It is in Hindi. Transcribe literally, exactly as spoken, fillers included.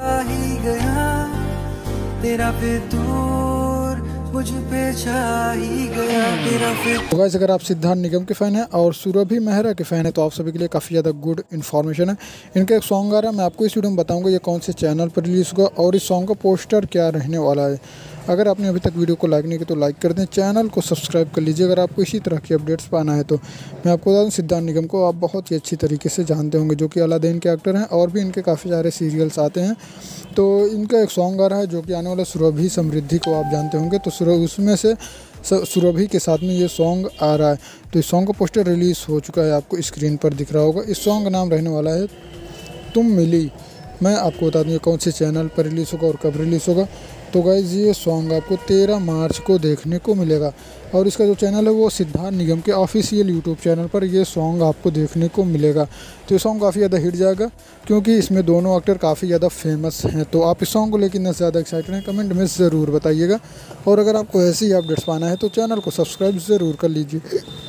ही गया तेरा फितूर मुझ पे छा ही गया तेरा फितूर। तो गाइस, अगर आप सिद्धार्थ निगम के फ़ैन हैं और सुरभि मेहरा के फ़ैन हैं तो आप सभी के लिए काफ़ी ज़्यादा गुड इन्फॉर्मेशन है। इनका एक सॉन्ग आ रहा है, मैं आपको इस वीडियो में बताऊंगा ये कौन से चैनल पर रिलीज़ होगा और इस सॉन्ग का पोस्टर क्या रहने वाला है। अगर आपने अभी तक वीडियो को लाइक नहीं किया तो लाइक कर दें, चैनल को सब्सक्राइब कर लीजिए अगर आपको इसी तरह की अपडेट्स पाना है। तो मैं आपको बता दूं, सिद्धार्थ निगम को आप बहुत ही अच्छी तरीके से जानते होंगे, जो कि अलादीन के एक्टर हैं और भी इनके काफ़ी सारे सीरियल्स आते हैं। तो इनका एक सॉन्ग आ रहा है जो कि आने वाला सुरभि समृद्धि को आप जानते होंगे, तो सुरभि उसमें से सुरभि के साथ में ये सॉन्ग आ रहा है। तो इस सॉन्ग का पोस्टर रिलीज़ हो चुका है, आपको स्क्रीन पर दिख रहा होगा। इस सॉन्ग का नाम रहने वाला है तुम मिली। मैं आपको बता दूँ ये कौन से चैनल पर रिलीज़ होगा और कब रिलीज़ होगा। तो गाइज़, ये सॉन्ग आपको तेरह मार्च को देखने को मिलेगा और इसका जो चैनल है वो सिद्धार्थ निगम के ऑफिशियल यूट्यूब चैनल पर ये सॉन्ग आपको देखने को मिलेगा। तो ये सॉन्ग काफ़ी ज़्यादा हिट जाएगा क्योंकि इसमें दोनों एक्टर काफ़ी ज़्यादा फेमस हैं। तो आप इस सॉन्ग को लेकर इतना ज़्यादा एक्साइटेड हैं, कमेंट में ज़रूर बताइएगा। और अगर आपको ऐसी अपडेट्स पाना है तो चैनल को सब्सक्राइब ज़रूर कर लीजिए।